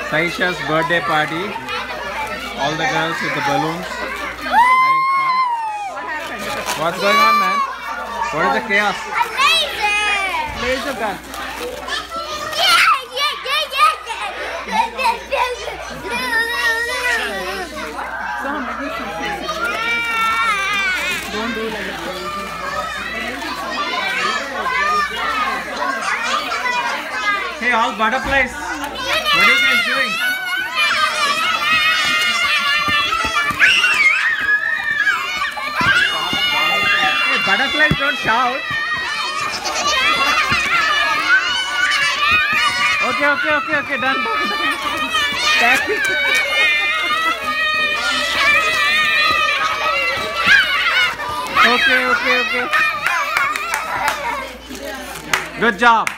Saesha's birthday party. All the girls with the balloons. Having fun. What's going on, man? What is the chaos? A laser! Laser gun. Don't do like that. Hey, all butterflies. What are you guys doing? Hey, butterflies don't shout. Okay, done. Okay. Good job.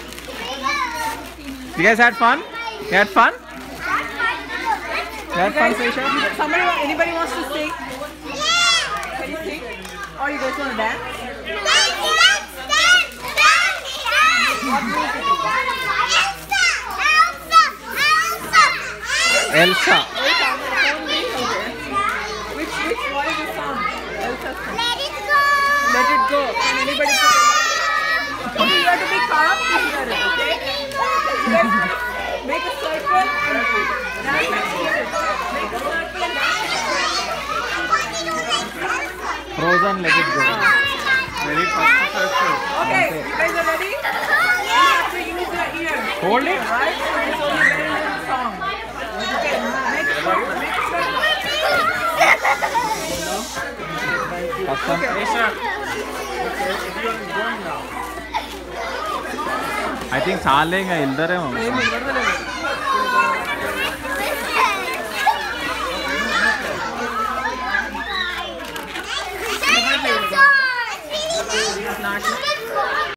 You guys had fun? You had fun? You had fun, Saesha? Anybody wants to sing? Can you sing? Or you guys want to dance? Elsa. What is the song? Elsa's song. Let it go! Let it go. Can anybody put it? Okay, you have to be calm to hear it, okay? You guys make a circle and dance like this. Make a circle and dance. Frozen, let it go. Very fast circle. Okay, you guys are ready? You have to use your ear. Hold it. Right? So it's only very little song. Okay, make a circle. Saesha. I think Salenga Ildare. It's not